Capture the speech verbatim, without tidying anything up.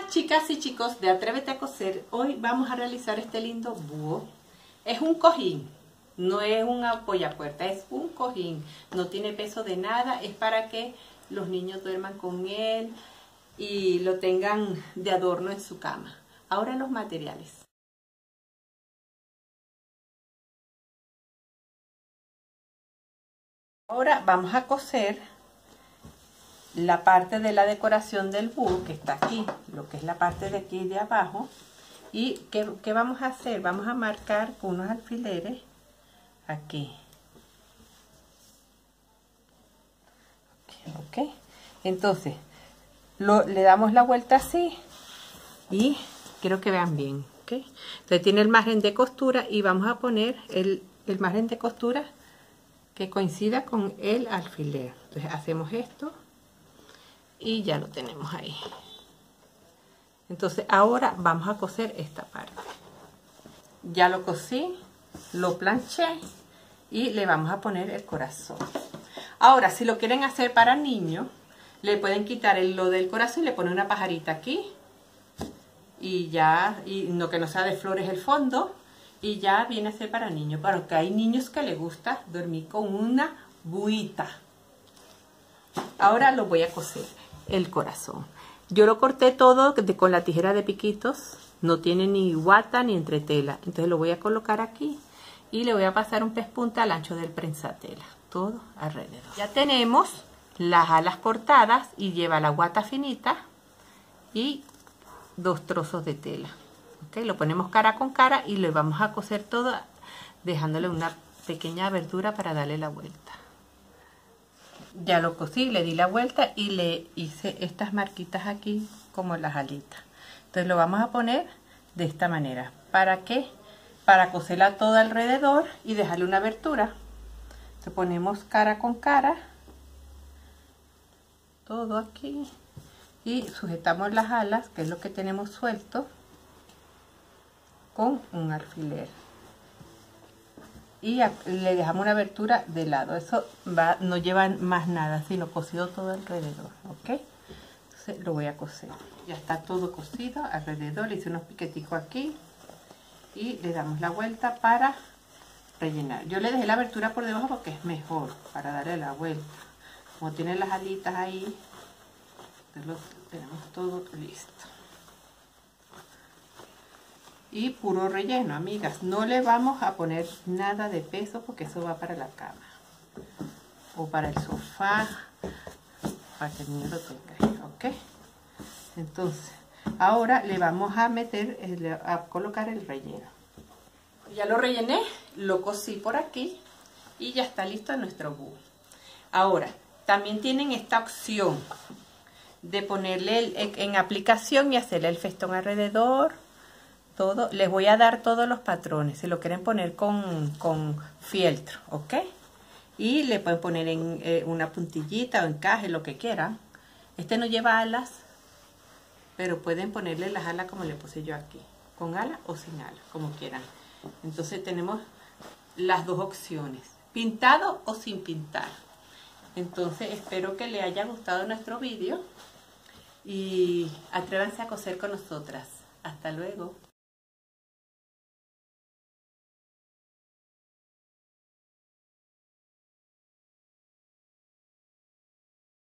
Chicas y chicos de Atrévete a Coser, hoy vamos a realizar este lindo búho. Es un cojín, no es un apoyapuerta, es un cojín, no tiene peso de nada, es para que los niños duerman con él y lo tengan de adorno en su cama. Ahora los materiales. Ahora vamos a coser la parte de la decoración del búho que está aquí, lo que es la parte de aquí de abajo. Y ¿qué, qué vamos a hacer? Vamos a marcar con unos alfileres aquí. Ok, entonces lo, le damos la vuelta así y quiero que vean bien. ¿Okay? Entonces tiene el margen de costura y vamos a poner el, el margen de costura que coincida con el alfiler. Entonces hacemos esto y ya lo tenemos ahí. Entonces ahora vamos a coser esta parte. Ya lo cosí, lo planché y le vamos a poner el corazón. Ahora, si lo quieren hacer para niños, le pueden quitar el lo del corazón y le ponen una pajarita aquí. Y ya, y no que no sea de flores el fondo. Y ya viene a ser para niños. Pero que hay niños que les gusta dormir con una buita. Ahora lo voy a coser el corazón. Yo lo corté todo de, con la tijera de piquitos. No tiene ni guata ni entretela. Entonces lo voy a colocar aquí. Y le voy a pasar un pespunta al ancho del prensatela. Todo alrededor. Ya tenemos las alas cortadas y lleva la guata finita y dos trozos de tela. ¿Okay? Lo ponemos cara con cara y le vamos a coser todo dejándole una pequeña abertura para darle la vuelta. Ya lo cosí, le di la vuelta y le hice estas marquitas aquí como las alitas. Entonces lo vamos a poner de esta manera. ¿Para qué? Para coserla toda alrededor y dejarle una abertura. Entonces ponemos cara con cara, todo aquí, y sujetamos las alas, que es lo que tenemos suelto, con un alfiler. Y le dejamos una abertura de lado. Eso va, no lleva más nada, sino cosido todo alrededor. ¿Ok? Entonces lo voy a coser. Ya está todo cosido alrededor. Le hice unos piqueticos aquí. Y le damos la vuelta para rellenar. Yo le dejé la abertura por debajo porque es mejor para darle la vuelta. Como tiene las alitas ahí, lo tenemos todo listo. Y puro relleno, amigas. No le vamos a poner nada de peso porque eso va para la cama o para el sofá, para que el niño lo tenga. ¿Ok? Entonces, ahora le vamos a meter, el, a colocar el relleno. Ya lo rellené, lo cosí por aquí y ya está listo nuestro búho. Ahora, también tienen esta opción de ponerle el, en aplicación y hacerle el festón alrededor. Todo, les voy a dar todos los patrones, si lo quieren poner con, con fieltro, ¿ok? Y le pueden poner en eh, una puntillita o encaje, lo que quieran. Este no lleva alas, pero pueden ponerle las alas como le puse yo aquí, con alas o sin alas, como quieran. Entonces tenemos las dos opciones, pintado o sin pintar. Entonces espero que les haya gustado nuestro vídeo y atrévanse a coser con nosotras. Hasta luego.